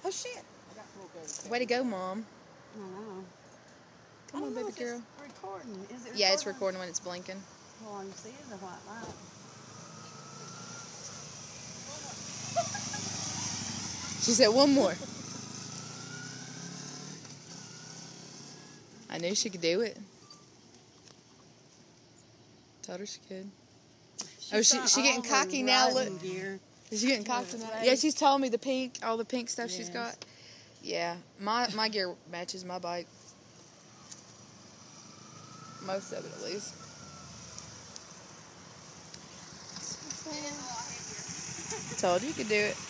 Oh, shit. Way to go, Mom. I know. Come on, baby girl. Recording. Is it recording? Yeah, it's recording when it's blinking. All you see is a white light. She said one more. I knew she could do it. Told her she could. She getting cocky now. Look, is she getting cocky now? Yeah, she's told me all the pink stuff she's got. Yeah, my gear matches my bike. Most of it, at least. Told you could do it.